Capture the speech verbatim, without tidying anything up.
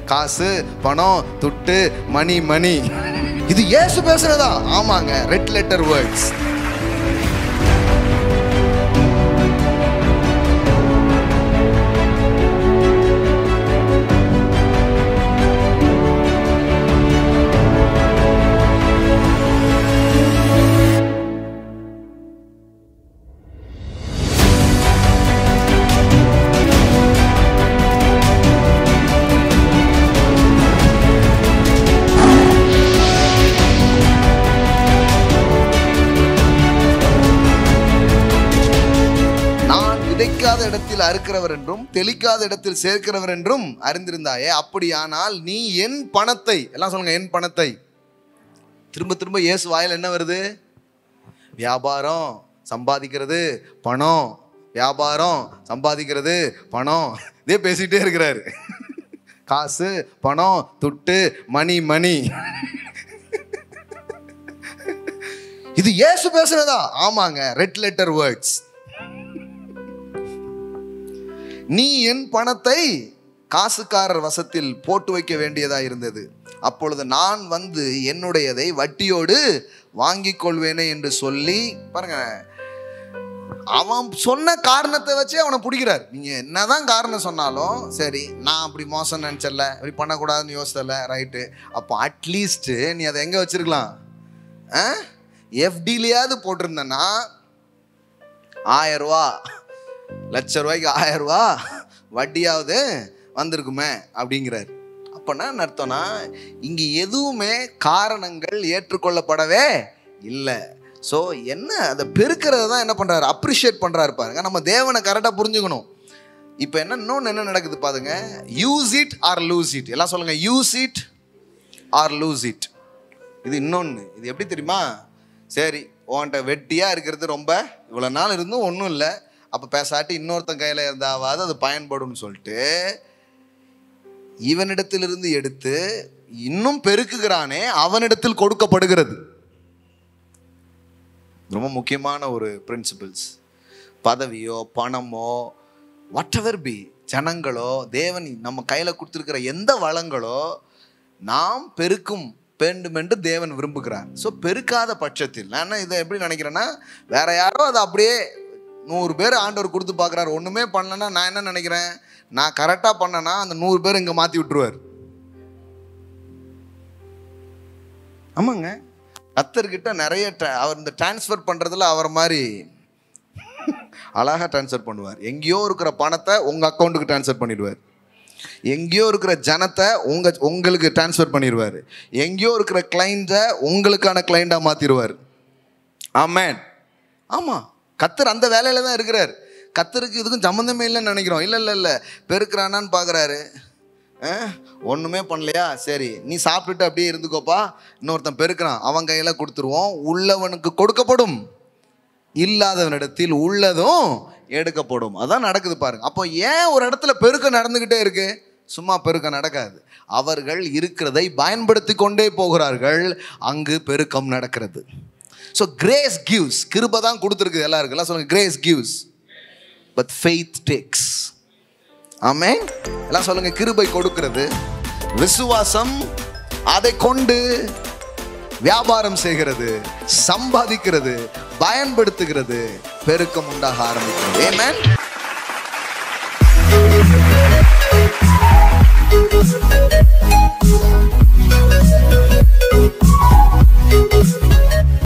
காசு, பணம், துட்டு, மணி மணி. இது இயேசு பேசுறதா? ஆமாங்க, ரெட் லெட்டர் வேர்ட்ஸ். விதைக்காத இடத்தில் அறுக்கிறவர் என்றும் தெளிக்காத இடத்தில் சேர்க்கிறவர் என்றும் அறிந்திருந்தாயே, அப்படியானால் நீ என் பணத்தை, எல்லாம் சொல்லுங்க, என் பணத்தை. திரும்ப திரும்ப இயேசு வாயில் என்ன வருது? வியாபாரம், சம்பாதிக்கிறது, பணம், வியாபாரம், சம்பாதிக்கிறது, பணம், இதே பேசிட்டே இருக்கிறாரு. காசு, பணம், துட்டு, மணி மணி. இது இயேசு பேசுறதா? ஆமாங்க, ரெட் லெட்டர் வேர்ட்ஸ். நீ என் பணத்தை காசுக்காரர் வசத்தில் போட்டு வைக்க வேண்டியதா இருந்தது. அப்பொழுது நான் வந்து என்னுடையதை வட்டியோடு வாங்கிக் கொள்வேனே என்று சொல்லி, பாருங்க, அவன் சொன்ன காரணத்தை வச்சு அவனை பிடிக்கிறார். நீங்க என்னதான் காரணம் சொன்னாலும் சரி, நான் அப்படி மோசம் நினைச்சல, இப்படி பண்ணக்கூடாதுன்னு யோசித்தல, ரைட்டு. அப்போ அட்லீஸ்ட் நீ அதை எங்க வச்சிருக்கலாம்? எஃப்டிலையாவது போட்டிருந்தனா ஆயிரம் ரூபா, லட்ச ரூபாய்க்கு ஆயிரம் ரூபா வட்டியாவது வந்திருக்குமே அப்படிங்கிறார். அப்பனா அர்த்தம்னா இங்க எதுவுமே காரணங்கள் ஏற்றுக்கொள்ளப்படவே இல்லை. ஸோ என்ன, அதை பெருக்கிறது தான் என்ன பண்றாரு? அப்ரிஷியேட் பண்றாரு. பாருங்க, நம்ம தேவனை கரெக்டாக புரிஞ்சுக்கணும். இப்போ என்ன, இன்னொன்று என்ன நடக்குது பாருங்க, use it or lose it. எல்லாம் சொல்லுங்க, use it or lose it. இது இன்னொன்று. இது எப்படி தெரியுமா? சரி, உன்கிட்ட வெட்டியா இருக்கிறது ரொம்ப இவ்வளோ நாள் இருந்தும் ஒன்றும் இல்லை, அப்போ பேசாட்டி இன்னொருத்தன் கையில் இருந்தாவது அது பயன்படும் சொல்லிட்டு இவனிடத்திலிருந்து எடுத்து இன்னும் பெருக்குகிறானே, அவனிடத்தில் கொடுக்கப்படுகிறது. ரொம்ப முக்கியமான ஒரு பிரின்சிபிள்ஸ். பதவியோ பணமோ வாட் எவர் பி, ஜனங்களோ தேவன் நம்ம கையில் கொடுத்துருக்கிற எந்த வளங்களோ நாம் பெருக்கும் வேண்டும் என்று தேவன் விரும்புகிறார். ஸோ பெருக்காத பட்சத்தில் நான் இதை எப்படி நினைக்கிறேன்னா, வேற யாரோ அதை அப்படியே நூறு பேர் ஆண்டவர் கொடுத்து பார்க்குறாரு, ஒன்றுமே பண்ணலன்னா நான் என்ன நினைக்கிறேன், நான் கரெக்டாக பண்ணேன்னா அந்த நூறு பேர் இங்கே மாற்றி விட்டுருவார். ஆமாங்க, கர்த்தர்கிட்ட நிறைய அவர் இந்த டிரான்ஸ்ஃபர் பண்ணுறதுல அவர் மாதிரி அழகாக டிரான்ஸ்ஃபர் பண்ணுவார். எங்கேயோ இருக்கிற பணத்தை உங்கள் அக்கௌண்ட்டுக்கு டிரான்ஸ்ஃபர் பண்ணிடுவார். எங்கேயோ இருக்கிற ஜனத்தை உங்கள் உங்களுக்கு டிரான்ஸ்ஃபர் பண்ணிடுவார். எங்கேயோ இருக்கிற கிளைண்ட்டை உங்களுக்கான கிளைண்டாக மாற்றிடுவார். ஆமென். ஆமாம், கர்த்தர் அந்த வேலையில் தான் இருக்கிறார். கர்த்தருக்கு இதுக்கும் சம்மந்தமே இல்லைன்னு நினைக்கிறோம். இல்லை இல்லை இல்லை பெருக்கிறானான்னு பார்க்குறாரு. ஒன்றுமே பண்ணலையா, சரி நீ சாப்பிட்டுட்டு அப்படியே இருந்துக்கோப்பா, இன்னொருத்தன் பெருக்கிறான், அவன் கையில் கொடுத்துருவோம். உள்ளவனுக்கு கொடுக்கப்படும், இல்லாதவனிடத்தில் உள்ளதும் எடுக்கப்படும். அதான் நடக்குது பாருங்க. அப்போ ஏன் ஒரு இடத்துல பெருக்க நடந்துக்கிட்டே இருக்கு? சும்மா பெருக்க நடக்காது. அவர்கள் இருக்கிறதை பயன்படுத்தி கொண்டே போகிறார்கள், அங்கு பெருக்கம் நடக்கிறது. ஸோ கிரேஸ் கிவ்ஸ், கிருபை தான் கொடுத்துருக்கு எல்லாருக்கும். எல்லாம் சொல்லுங்க, grace gives but faith takes. Amen. எல்லாம் சொல்லுங்க, கிருபை கொடுக்கிறது, விசுவாசம் அதை கொண்டு வியாபாரம் செய்கிறது, சம்பாதிக்கிறது, பயன்படுத்துகிறது, பெருக்கம் உண்டாக ஆரம்பிக்கிறது. ஆமென்.